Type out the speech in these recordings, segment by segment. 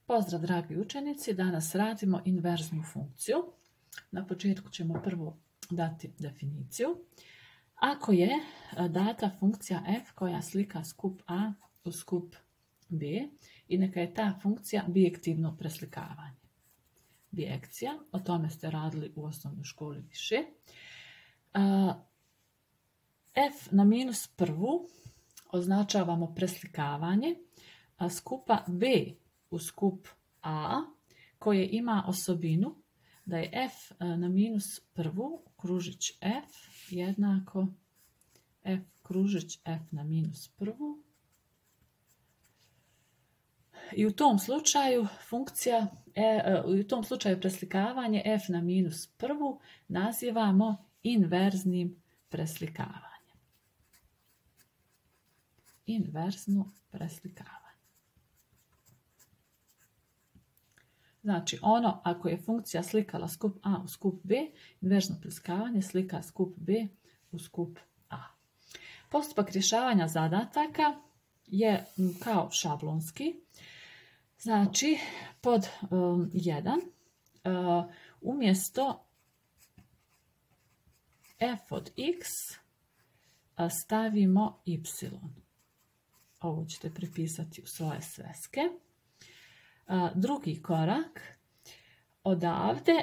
Pozdrav dragi učenici, danas radimo inverznu funkciju. Na početku ćemo prvo dati definiciju. Ako je data funkcija f koja slika skup a u skup b i neka je ta funkcija bijektivno preslikavanje. Bijekcija, o tome ste radili u osnovnoj školi više. F na minus prvu označavamo preslikavanje skupa b u skup a koje ima osobinu da je f na minus prvu kružić f jednako f kružić f na minus prvu. I u tom slučaju preslikavanje f na minus prvu nazivamo inverznim preslikavanjem. Inverzno preslikavanje. Znači, ako je funkcija slikala skup a u skup b, inverzno preslikavanje slika skup b u skup a. Postupak rješavanja zadataka je kao šablonski. Znači, pod 1 umjesto f od x stavimo y. Ovo ćete pripisati u svoje sveske. Drugi korak, odavde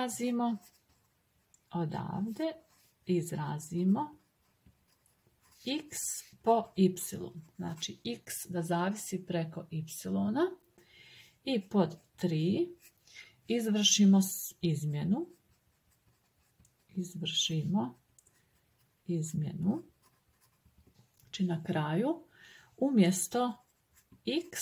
izrazimo x po y. Znači x da zavisi preko y. I pod 3 izvršimo izmjenu. Znači na kraju umjesto x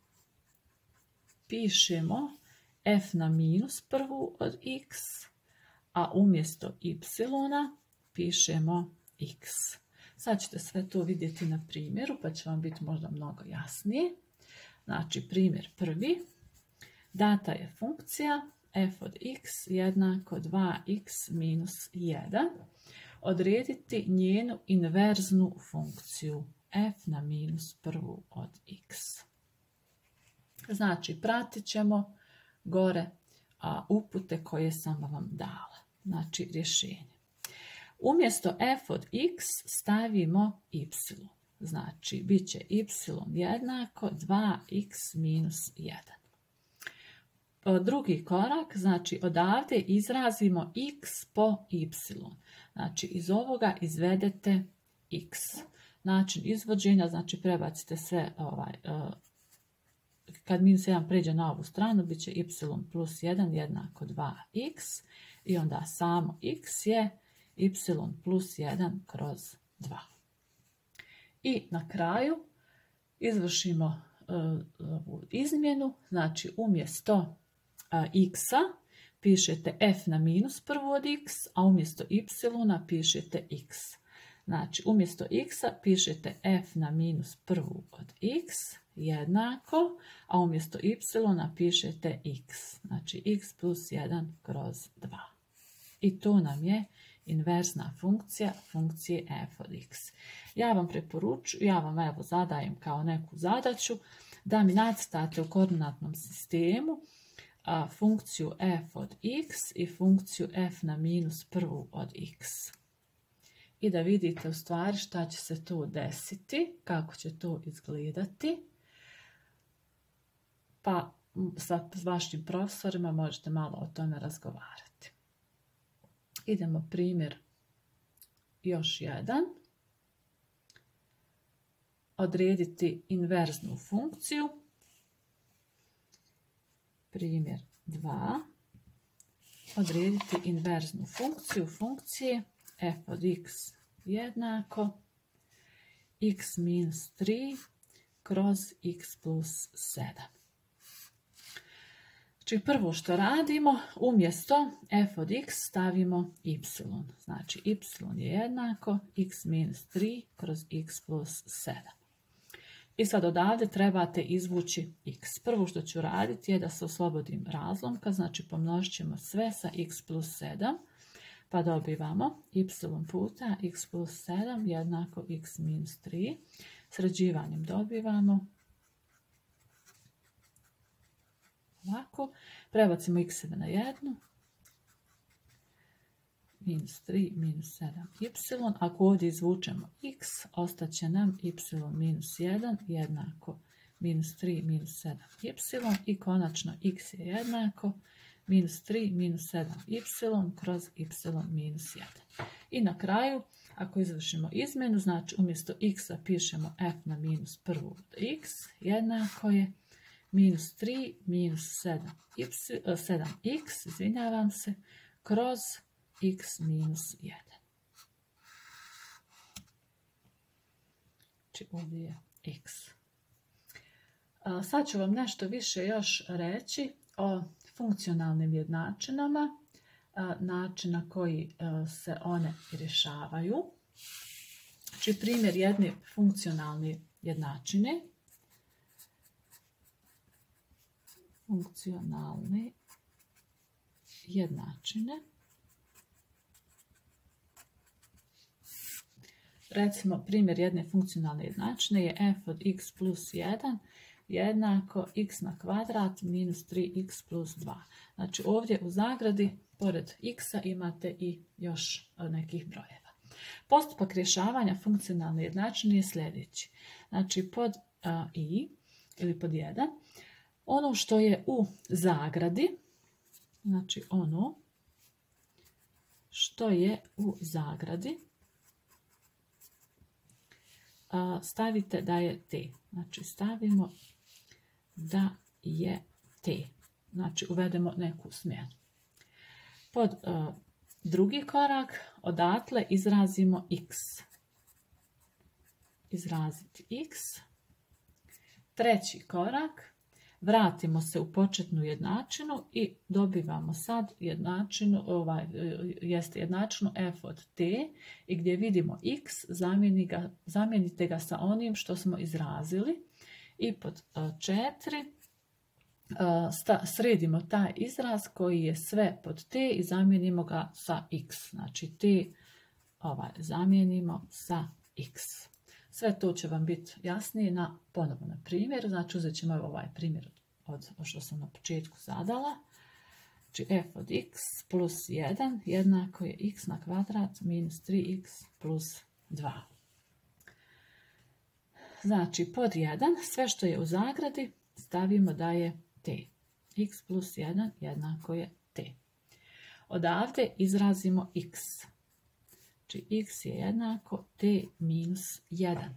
pišemo f na minus prvu od x, a umjesto y pišemo x. Sad ćete sve to vidjeti na primjeru, pa će vam biti možda mnogo jasnije. Znači, primjer prvi. Data je funkcija f od x jednako 2x minus 1. Odrediti njenu inverznu funkciju f na minus prvu od x. Znači, pratit ćemo gore upute koje sam vam dala. Znači, rješenje. Umjesto f od x stavimo y. Znači, bit će y jednako 2x minus 1. Drugi korak, znači odavde izrazimo x po y. Znači, iz ovoga izvedete x. Način izvođenja, znači prebacite sve kad minus 1 pređe na ovu stranu, bit će y plus 1 jednako 2x i onda samo x je y plus 1 kroz 2. I na kraju izvršimo ovu izmjenu, znači umjesto x-a pišete f na minus prvu od x, a umjesto y pišete x. Znači, umjesto x-a pišete f na minus prvu od x jednako, a umjesto y pišete x. Znači, x plus 1 kroz 2. I to nam je inverzna funkcija funkcije f od x. Ja vam evo zadajem kao neku zadaću da mi nacrtate u koordinatnom sistemu funkciju f od x i funkciju f na minus prvu od x. I da vidite u stvari šta će se tu desiti, kako će to izgledati. Pa sa vašim profesorima možete malo o tome razgovarati. Idemo primjer još jedan. Odrediti inverznu funkciju. Primjer 2. Odrediti inverznu funkciju funkcije f od x jednako x minus 3 kroz x plus 7. Znači prvo što radimo, umjesto f od x stavimo y. Znači y je jednako x minus 3 kroz x plus 7. I sad odavde trebate izvući x. Prvo što ću raditi je da se oslobodim razlomka, znači pomnožit ćemo sve sa x plus 7, pa dobivamo y puta x plus 7 jednako x minus 3. Sređivanjem dobivamo ovako. Prebacimo x na 1. Minus 3 minus 7y. Ako ovdje izvučemo x, ostaće nam y minus 1 jednako minus 3 minus 7y. I konačno x je jednako minus 3 minus 7y kroz y minus 1. I na kraju, ako izvršimo izmjenu, znači umjesto x pišemo f na minus prvu od x, jednako je minus 3 minus 7x, izvinjavam se, kroz x minus 1. Znači ovdje je x. Sad ću vam nešto više još reći o funkcionalnim jednačinama, način na koji se one rješavaju. Znači primjer jedne funkcionalne jednačine. Funkcionalne jednačine. Recimo, primjer jedne funkcionalne jednačine je f od x plus 1 jednako x na kvadrat minus 3x plus 2. Znači ovdje u zagradi, pored x-a, imate i još nekih brojeva. Postupak rješavanja funkcionalne jednačine je sljedeći. Znači pod i, ili pod 1, ono što je u zagradi, znači ono što je u zagradi, stavite da je t. Znači stavimo da je t. Znači uvedemo neku smjenu. Pod drugi korak, odatle izrazimo x. Izraziti x. Treći korak, vratimo se u početnu jednačinu i dobivamo sad jednačinu, jednačinu f od t, i gdje vidimo x, zamijenite ga sa onim što smo izrazili, i pod 4 sredimo taj izraz koji je sve pod t i zamijenimo ga sa x. Znači t zamijenimo sa x. Sve to će vam biti jasnije ponovno na primjer. Znači uzet ćemo ovaj primjer od što sam na početku zadala. Znači f od x plus 1 jednako je x na kvadrat minus 3x plus 2. Znači pod 1 sve što je u zagradi stavimo da je t. X plus 1 jednako je t. Odavde izrazimo x. Znači x je jednako t minus 1.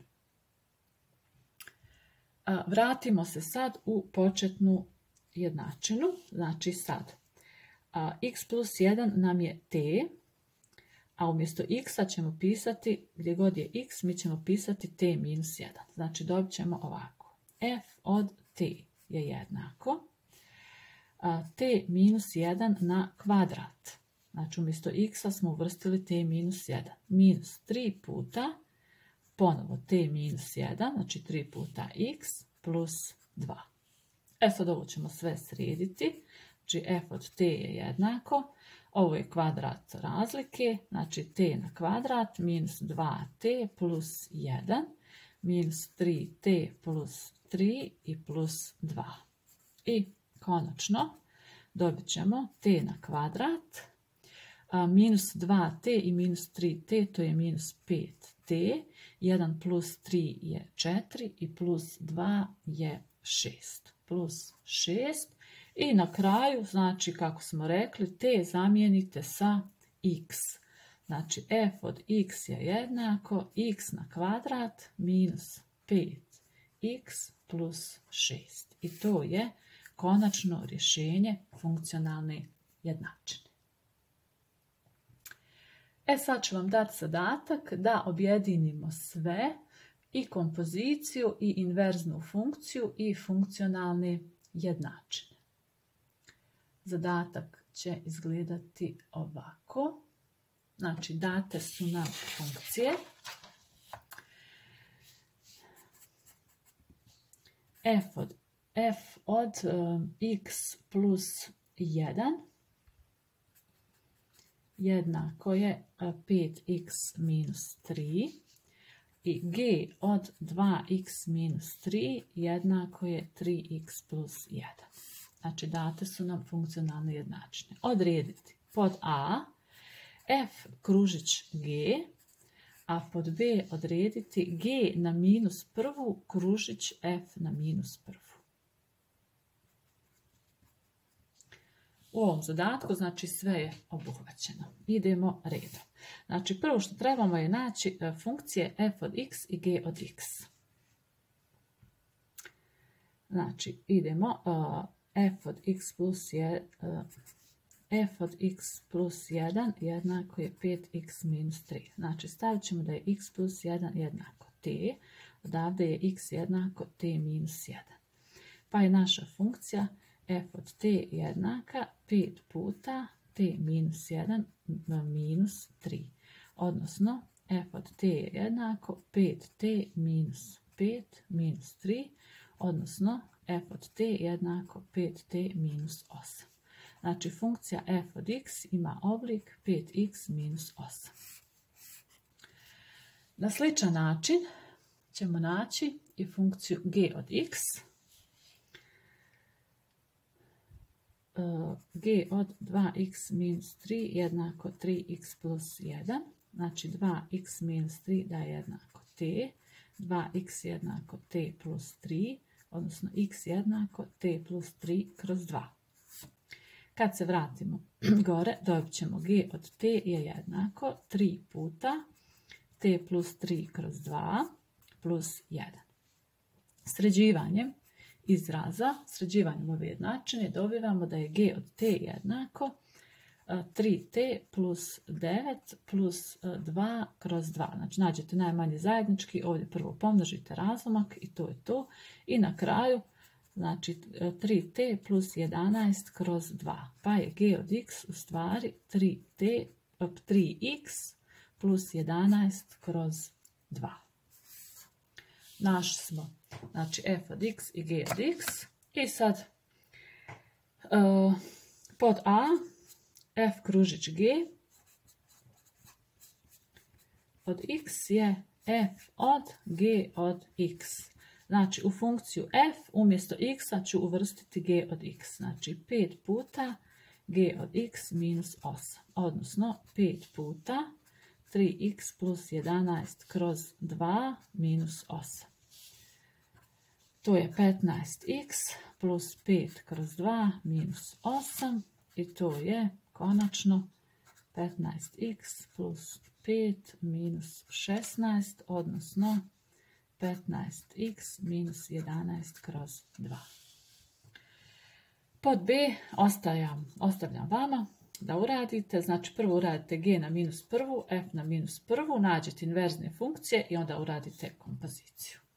Vratimo se sad u početnu jednačinu. Znači sad x plus 1 nam je t, a umjesto x ćemo pisati, gdje god je x, mi ćemo pisati t minus 1. Znači dobit ćemo ovako. F od t je jednako t minus 1 na kvadrat. Znači umjesto x smo uvrstili t minus 1. Minus 3 puta, ponovo t minus 1, znači 3 puta x plus 2. Sad ovo ćemo sve srediti. Znači f od t je jednako, ovo je kvadrat razlike, znači t na kvadrat minus 2t plus 1 minus 3t plus 3 i plus 2. I konačno dobit ćemo t na kvadrat minus 2t i minus 3t, to je minus 5t, 1 plus 3 je 4 i plus 2 je 6. Plus 6. I na kraju, znači kako smo rekli, t zamijenite sa x. Znači f od x je jednako x na kvadrat minus 5x plus 6. I to je konačno rješenje funkcionalne jednačine. Sad ću vam dati zadatak da objedinimo sve, i kompoziciju, i inverznu funkciju, i funkcionalne jednačine. Zadatak će izgledati ovako. Znači, date su nam funkcije. F od x plus 1 jednako je 5x minus 3 i g od 2x minus 3 jednako je 3x plus 1. Znači date su nam funkcionalne jednačine. Odrediti pod A f kružić g, a pod B odrediti g na minus prvu kružić f na minus prvu. U ovom zadatku, znači, sve je obuhvaćeno. Idemo redom. Znači, prvo što trebamo je naći funkcije f od x i g od x. Znači, idemo f od x plus 1 jednako je 5x minus 3. Znači, stavit ćemo da je x plus 1 jednako t. Odavde je x jednako t minus 1. Pa je naša funkcija f od t jednaka 5 puta t minus 1 minus 3. Odnosno, f od t je jednako 5t minus 5 minus 3. Odnosno, f od t jednako 5t minus 8. Znači, funkcija f od x ima oblik 5x minus 8. Na sličan način ćemo naći i funkciju g od x. G od 2x minus 3 jednako 3x plus 1. Znači, 2x minus 3 da je jednako t. 2x jednako t plus 3. Odnosno, x jednako t plus 3 kroz 2. Kad se vratimo gore, dobit ćemo g od t je jednako 3 puta t plus 3 kroz 2 plus 1. Sređivanjem izraza, sređivanjem ove jednačine, dobivamo da je g od t jednako 3t plus 9 plus 2 kroz 2. Znači, nađete najmanje zajednički, ovdje prvo pomnožite razlomak i to je to. I na kraju, znači, 3t plus 11 kroz 2. Pa je g od x u stvari 3x plus 11 kroz 2. Našli smo, znači, f od x i g od x. I sad pod A f kružić g od x je f od g od x. Znači, u funkciju f umjesto x ću uvrstiti g od x. Znači, 5 puta g od x minus 8. Odnosno, 5 puta 3x plus 11 kroz 2 minus 8. To je 15x plus 5 kroz 2 minus 8. I to je konačno 15x plus 5 minus 16, odnosno 15x minus 11 kroz 2. Pod B ostavljam vama da uradite. Znači, prvo uradite g na minus prvu, f na minus prvu, nađete inverzne funkcije i onda uradite kompoziciju.